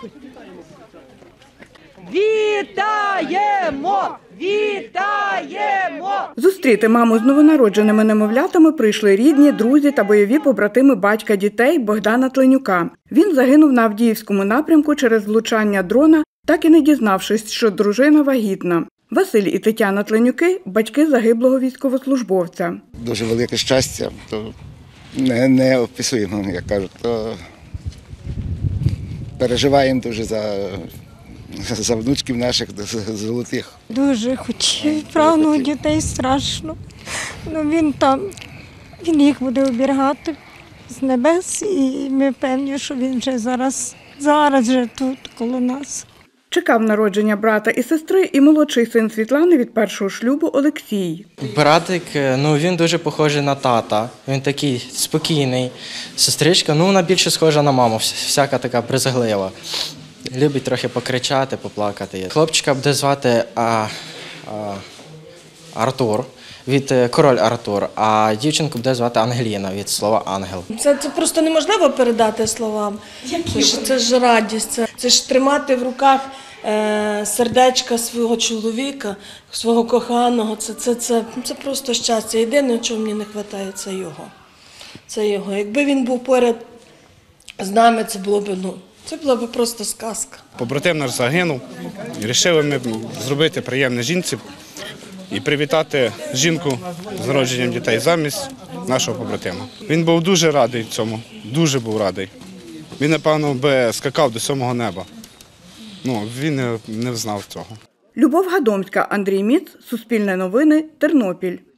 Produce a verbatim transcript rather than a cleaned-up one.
Вітаємо! Вітаємо! Зустріти маму з новонародженими немовлятами прийшли рідні, друзі та бойові побратими батька дітей Богдана Тленюка. Він загинув на Авдіївському напрямку через влучання дрона, так і не дізнавшись, що дружина вагітна. Василь і Тетяна Тленюки – батьки загиблого військовослужбовця. Дуже велике щастя, то не, не описуємо, як кажуть, то переживаємо дуже за, за внучків наших золотих. Дуже хотів, прагнув дітей страшно. Ну, він там, він їх буде оберігати з небес, і ми певні, що він вже зараз, зараз вже тут, коло нас. Чекав народження брата і сестри і молодший син Світлани від першого шлюбу Олексій. Братик, ну він дуже похожий на тата, він такий спокійний. Сестричка, ну вона більше схожа на маму, всяка така брезглива. Любить трохи покричати, поплакати. Хлопчика буде звати а, а, Артур, від король Артур, а дівчинку буде звати Ангеліна, від слова ангел. Це, це просто неможливо передати словам. Це ж, це ж радість, це, це ж тримати в руках е, сердечка свого чоловіка, свого коханого. Це, це, це, це просто щастя. Єдине, чого мені не вистачає, це його. Це його. Якби він був поряд з нами, це було б, ну, це була б просто сказка. Побратим наш загинув, і вирішили ми зробити приємне жінці і привітати жінку з народженням дітей замість нашого побратима. Він був дуже радий цьому, дуже був радий. Він, напевно, би скакав до сьомого неба. Ну, він не, не знав цього. Любов Гадомська, Андрій Міц, Суспільне новини, Тернопіль.